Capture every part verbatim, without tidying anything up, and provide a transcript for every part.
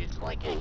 It's like a...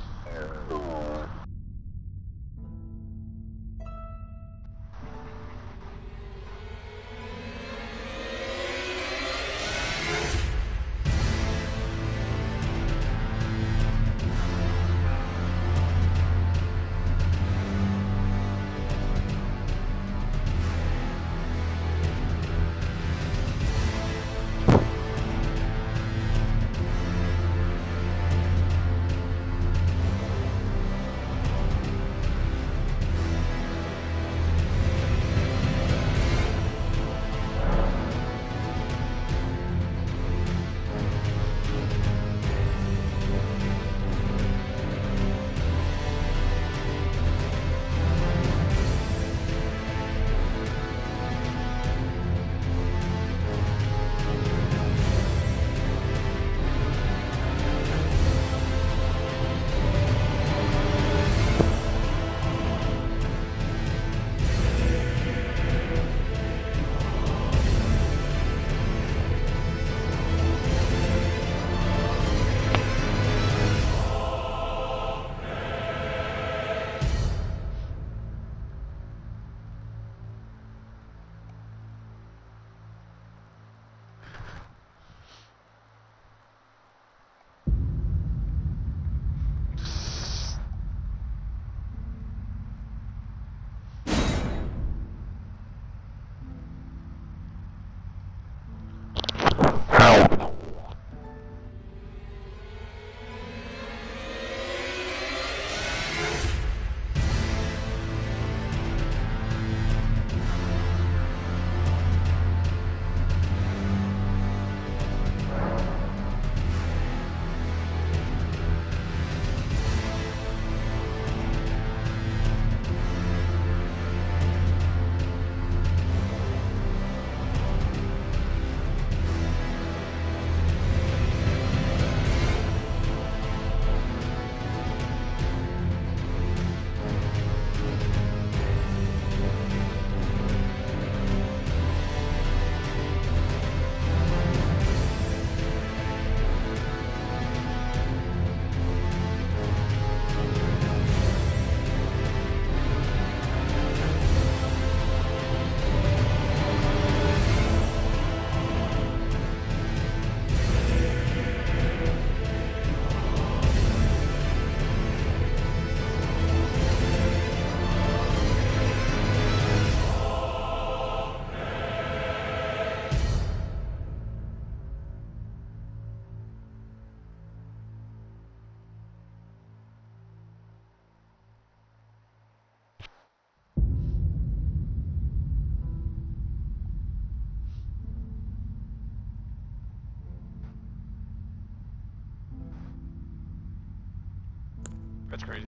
That's crazy.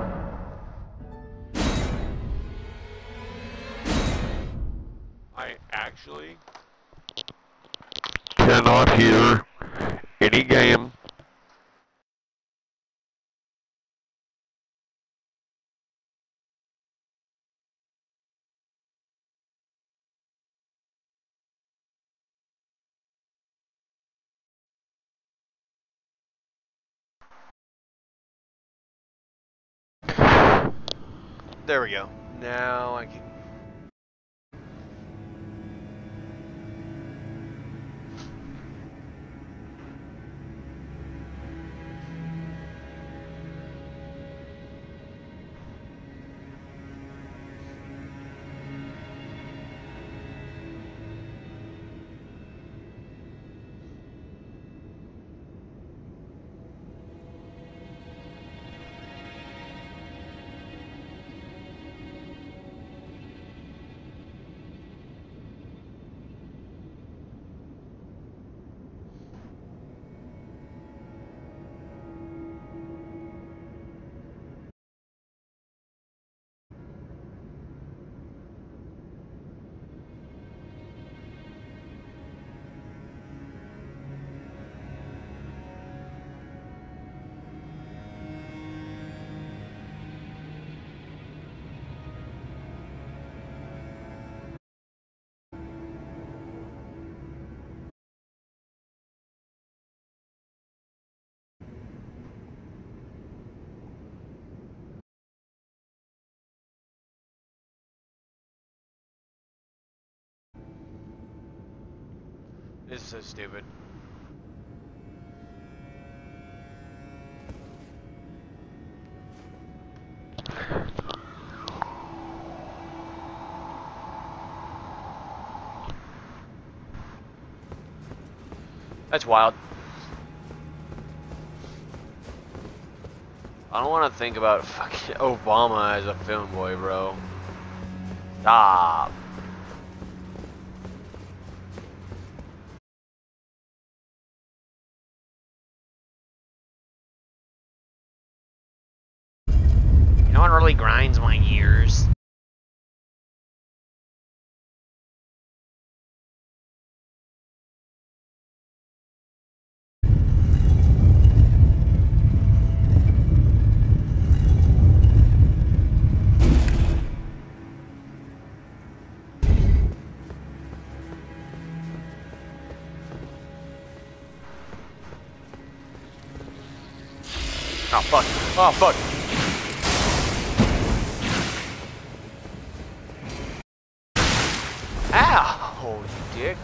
I actually cannot hear any game. There we go. Now I can... This is so stupid. That's wild. I don't want to think about fucking Obama as a film boy, bro. Stop. You know what really grinds my gears? Oh fuck. Oh fuck. Ow, you dick.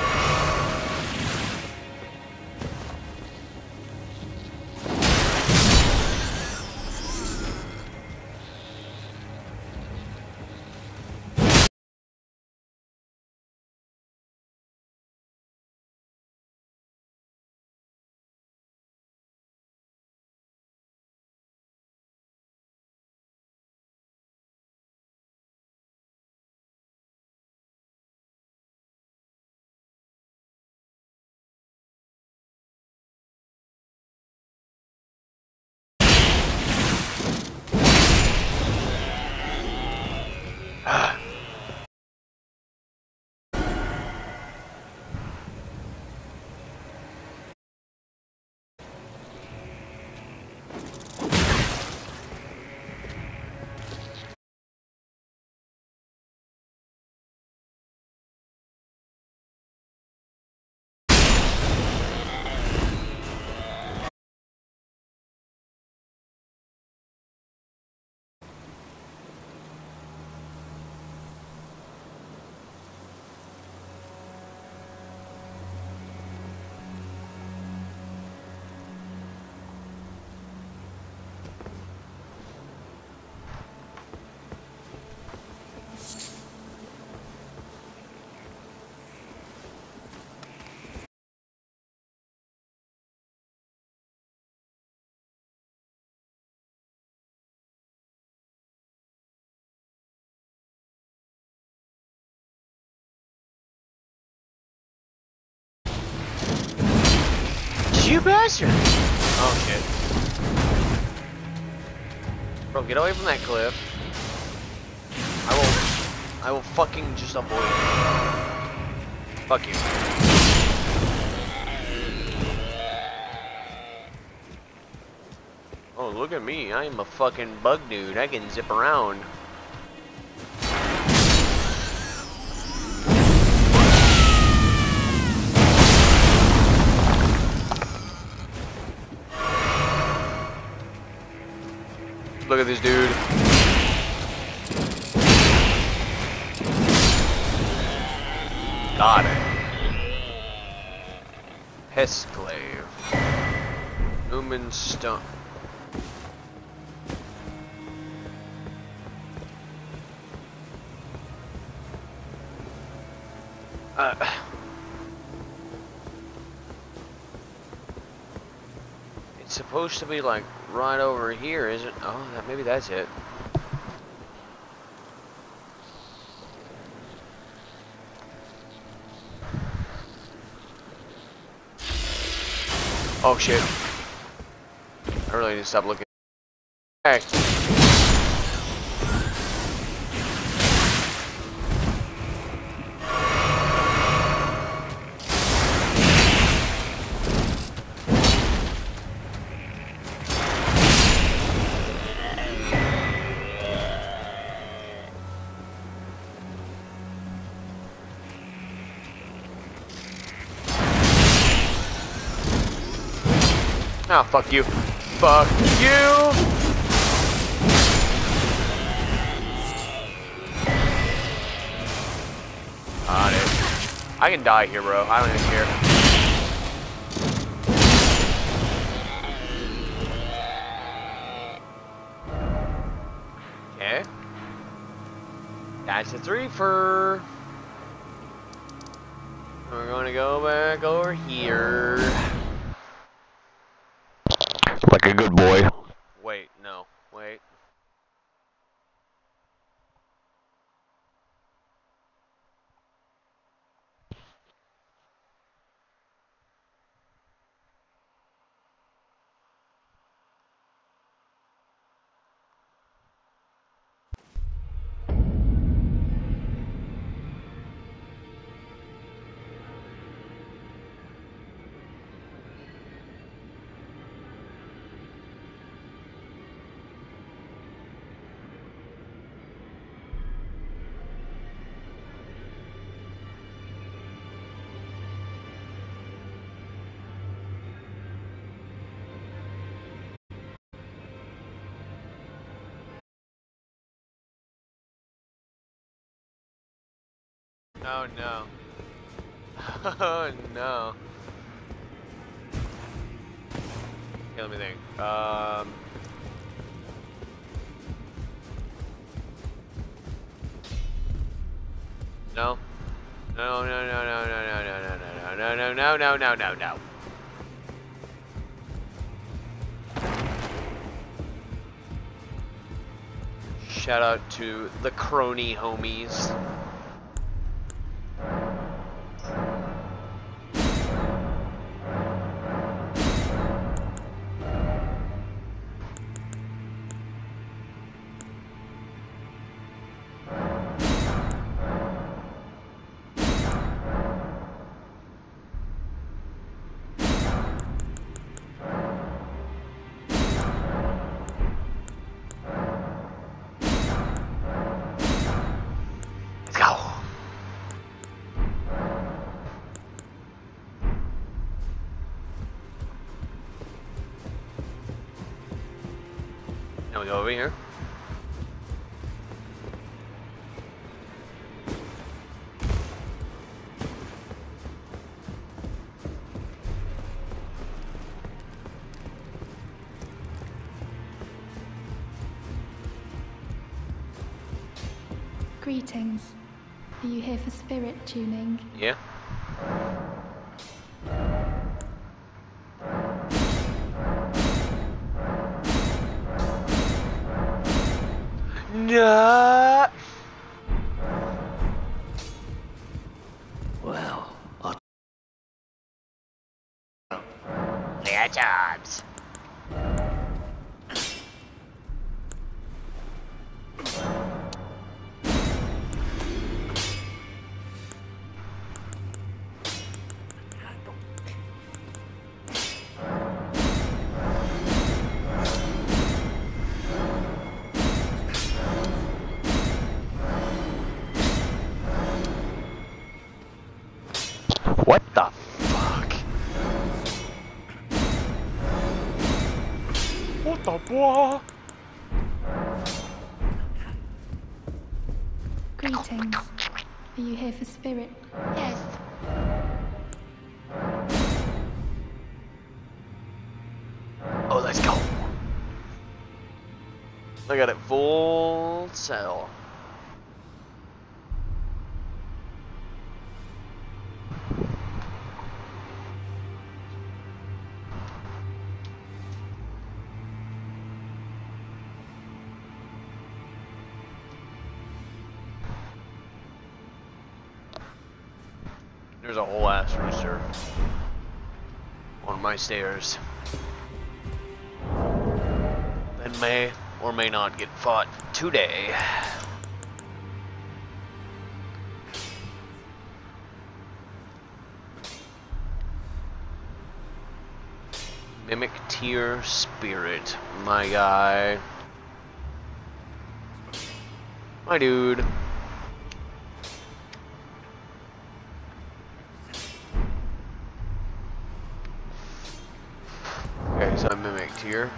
You bastard! Oh shit. Bro, get away from that cliff. I will... I will fucking just avoid you. Fuck you. Oh, look at me. I am a fucking bug dude. I can zip around. Look at this dude. Got it. Hesclave. Lumen Stone. Uh. It's supposed to be like right over here, isn't? Oh, that, maybe that's it. Oh shit! I really need to stop looking. Hey. Ah, fuck you. Fuck you! Got it. I can die here, bro. I don't even care. Okay. That's a three for. We're gonna go back over here. Like a good boy. Wait, no. Wait. Oh no. Oh no. Okay, let me think. Um. No. No, no, no, no, no, no, no, no, no, no, no, no, no, no, no. Shout out to the crony homies. Let's go. Now we go over here. Greetings. Are you here for spirit tuning? Yeah. No. Well, I'll... Yeah, jobs. What the fuck? What the boy? Greetings. Are you here for spirit? Yes. Oh, let's go. I got it full cell. There's a whole ass rooster on my stairs that may or may not get fought today. Mimic tier spirit, my guy. My dude. Okay, so I'm mimic tier.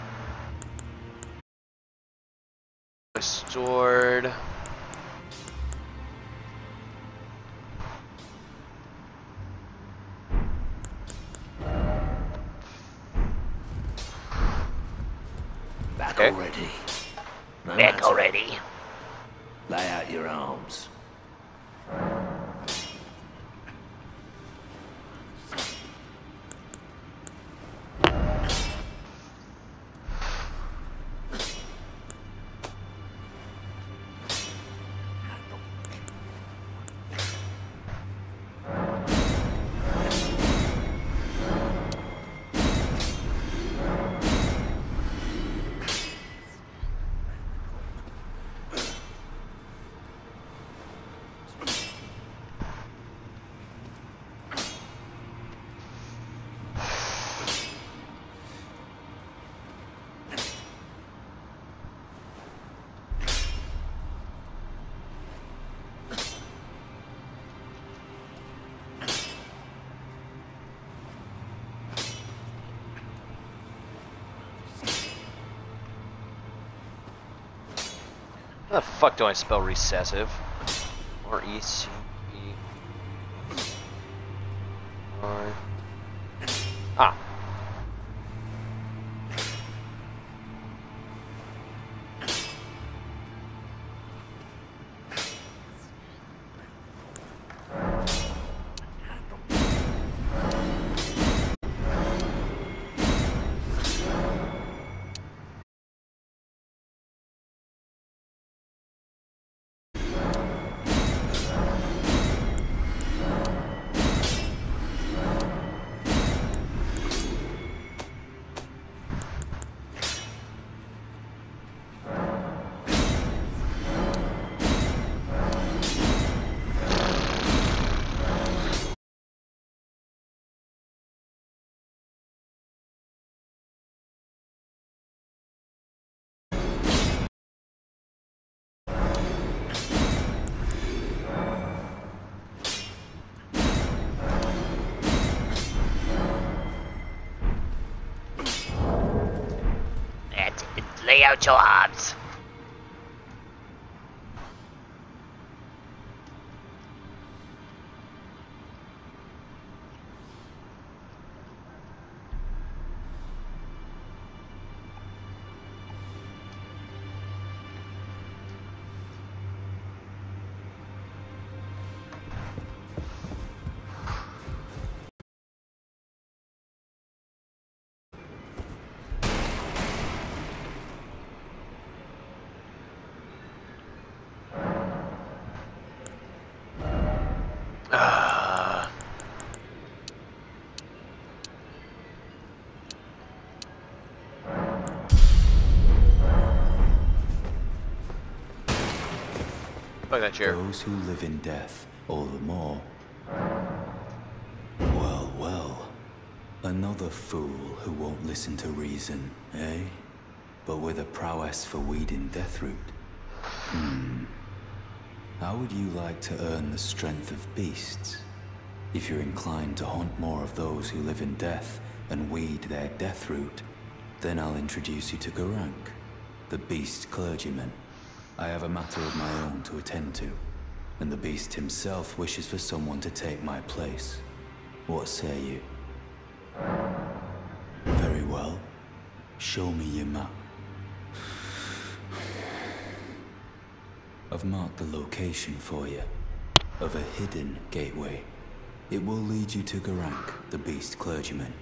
My sword. Okay. already. No Back matter. already. Lay out your arms. How the fuck do I spell recessive? R E C E R. Ah. That's it. Lay out your arms. Ah. Fuck that chair. Those who live in death, all the more. Well, well. Another fool who won't listen to reason, eh? But with a prowess for weeding Deathroot. Hmm. How would you like to earn the strength of beasts? If you're inclined to hunt more of those who live in death and weed their Deathroot, then I'll introduce you to Gurranq, the beast clergyman. I have a matter of my own to attend to, and the beast himself wishes for someone to take my place. What say you? Very well. Show me your map. I've marked the location for you, of a hidden gateway. It will lead you to Gurranq, the beast clergyman.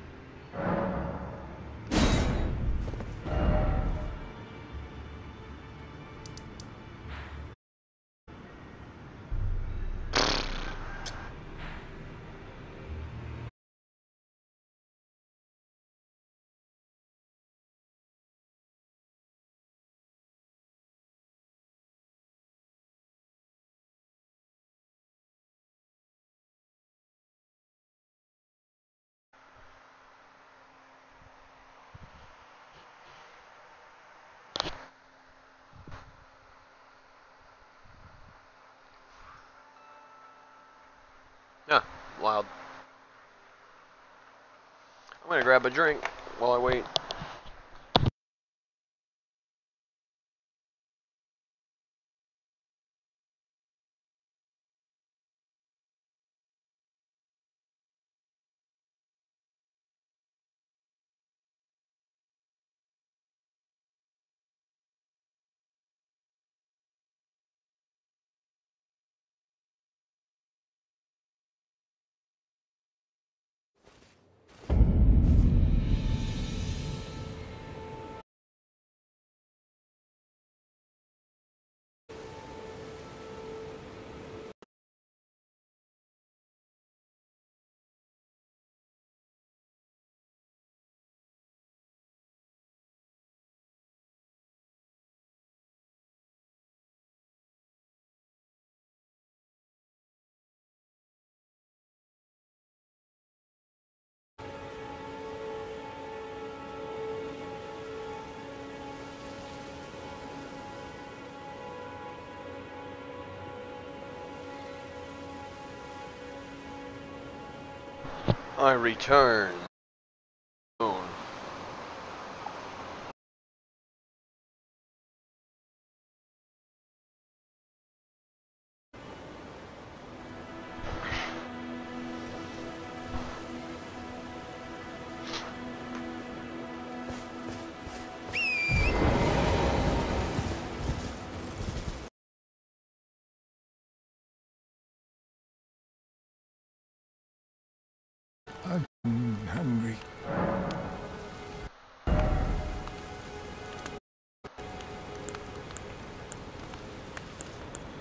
Yeah, wild. I'm gonna grab a drink while I wait. I return.